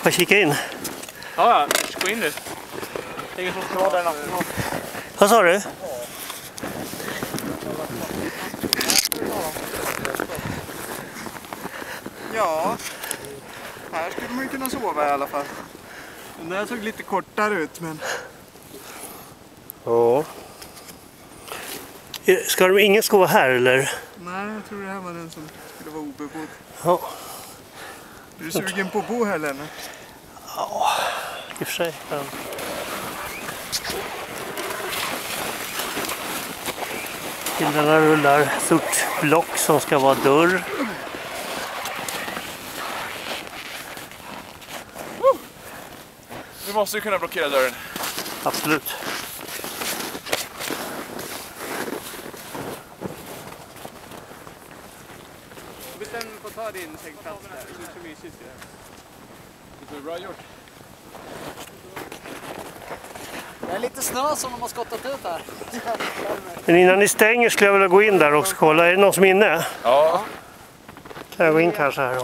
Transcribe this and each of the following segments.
Får kika in? Ja, gå in nu. Ingen som ska vara där natten. Vad sa du? Ja, här skulle man ju kunna sova i alla fall. Den där såg lite kortare ut, men... Ja. Ska de ingen sova här eller? Nej, jag tror det här var den som skulle vara obebodd. Ja. Är du sugen på att bo här, Lenne? Ja, i och för sig. Ja. Killarna rullar stort block som ska vara dörr. Du måste ju kunna blockera dörren. Absolut. Bestäm på ta din sängplats där. Det är så mysigt. Det är bra gjort. Det är lite snö som de har skottat ut här. Men innan ni stänger skulle jag vilja gå in där och kolla. Är det någon som är inne? Ja. Kan jag gå in kanske här då?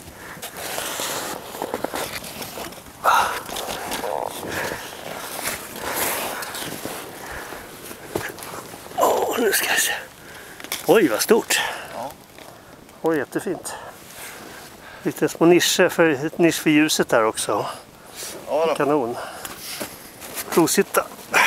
Nu ska jag se. Oj, vad stort. Ja. Oj, jättefint. Lite små nischer för ljuset där också. Ja då. Kanon. Provsitta.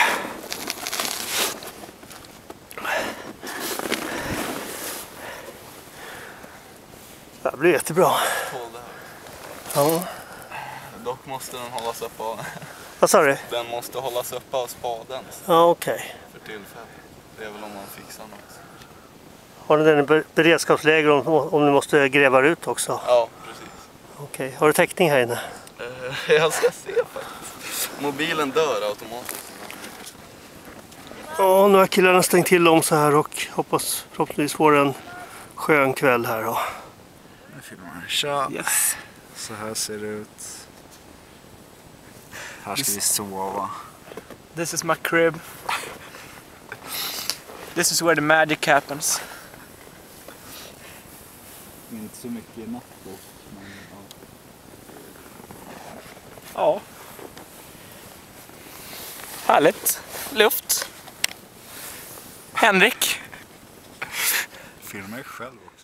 Det blir jättebra. Ja. Dock måste den hållas upp av... Vad sa du? Den måste hållas upp av spaden Ja, okej. för tillfället. Det är väl om man fixar något. Har ni den i beredskapsläge om ni måste gräva ut också? Ja, precis. Okej. Har du täckning här inne? Jag ska se faktiskt. Mobilen dör automatiskt. Ja, nu har killarna stängt till dem så här och hoppas förhoppningsvis få en skön kväll här då. Nu filmar. Tja. Yes. Så här ser det ut. Här ska vi sova. This is my crib. This is where the magic happens. Inte så mycket i natt då. Ja. Härligt. Luft. Henrik. Filmar jag själv också.